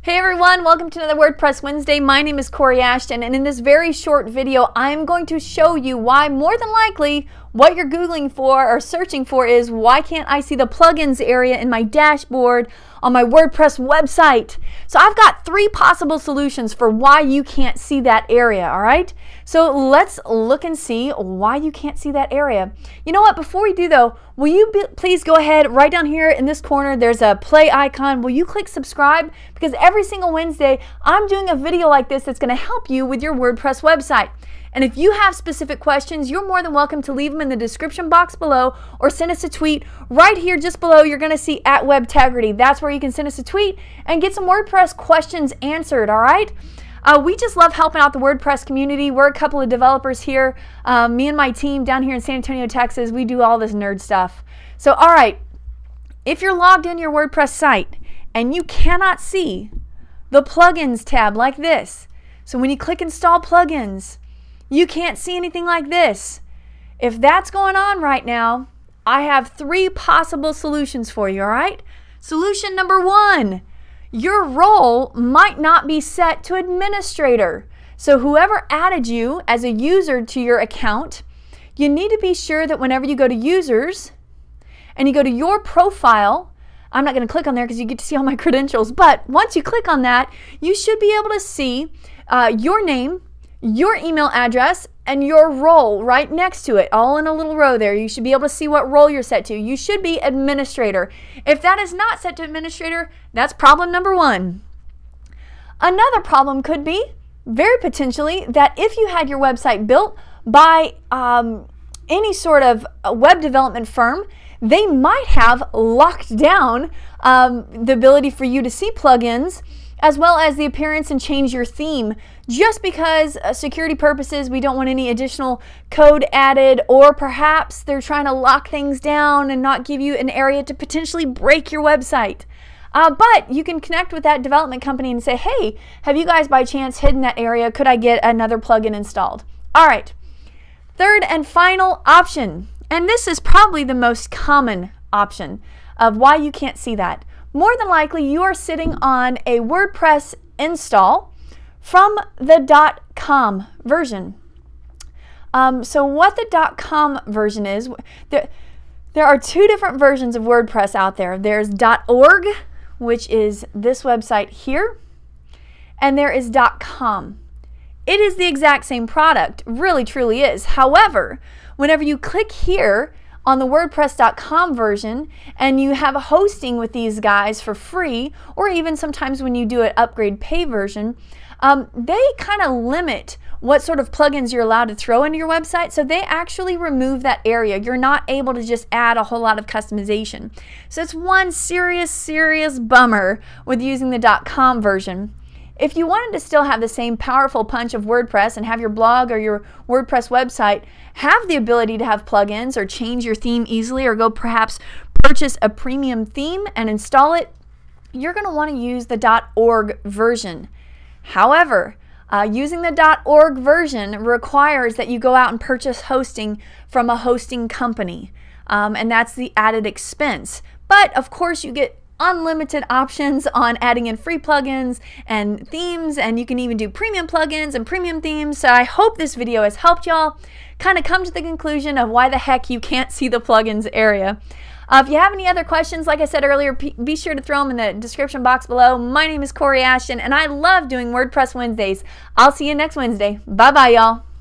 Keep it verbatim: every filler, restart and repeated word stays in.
Hey everyone, welcome to another WordPress Wednesday. My name is Kori Ashton, and in this very short video, I'm going to show you why more than likely what you're Googling for or searching for is why can't I see the plugins area in my dashboard on my WordPress website. So I've got three possible solutions for why you can't see that area, all right? So let's look and see why you can't see that area. You know what, before we do though, will you be, please go ahead right down here in this corner, there's a play icon. Will you click subscribe? Because every single Wednesday, I'm doing a video like this that's gonna help you with your WordPress website. And if you have specific questions, you're more than welcome to leave them in the description box below or send us a tweet. Right here just below, you're going to see at Webtegrity. That's where you can send us a tweet and get some WordPress questions answered, all right? Uh, we just love helping out the WordPress community. We're a couple of developers here. Um, me and my team down here in San Antonio, Texas, we do all this nerd stuff. So, all right, if you're logged in your WordPress site and you cannot see the plugins tab like this, so when you click install plugins, you can't see anything like this. If that's going on right now, I have three possible solutions for you, all right? Solution number one, your role might not be set to administrator. So whoever added you as a user to your account, you need to be sure that whenever you go to users and you go to your profile, I'm not going to click on there because you get to see all my credentials, but once you click on that, you should be able to see uh, your name, your email address, and your role right next to it, all in a little row there. You should be able to see what role you're set to. You should be administrator. If that is not set to administrator, that's problem number one. Another problem could be, very potentially, that if you had your website built by um, any sort of web development firm, they might have locked down um, the ability for you to see plugins as well as the appearance and change your theme, just because uh, security purposes, we don't want any additional code added, or perhaps they're trying to lock things down and not give you an area to potentially break your website. Uh, but you can connect with that development company and say, hey, have you guys by chance hidden that area? Could I get another plugin installed? All right, third and final option, and this is probably the most common option of why you can't see that. More than likely, you are sitting on a WordPress install from the .com version. Um, so what the .com version is, there, there are two different versions of WordPress out there. There's .org, which is this website here, and there is .com. It is the exact same product, really truly is. However, whenever you click here on the WordPress dot com version and you have a hosting with these guys for free, or even sometimes when you do an upgrade pay version, um, they kind of limit what sort of plugins you're allowed to throw into your website, so they actually remove that area. You're not able to just add a whole lot of customization. So it's one serious, serious bummer with using the .com version. If you wanted to still have the same powerful punch of WordPress and have your blog or your WordPress website have the ability to have plugins or change your theme easily, or go perhaps purchase a premium theme and install it, you're going to want to use the .org version. However, uh, using the .org version requires that you go out and purchase hosting from a hosting company, um, and that's the added expense. But of course, you get unlimited options on adding in free plugins and themes, and you can even do premium plugins and premium themes. So I hope this video has helped y'all kind of come to the conclusion of why the heck you can't see the plugins area. Uh, if you have any other questions, like I said earlier, be sure to throw them in the description box below. My name is Kori Ashton, and I love doing WordPress Wednesdays. I'll see you next Wednesday. Bye-bye, y'all.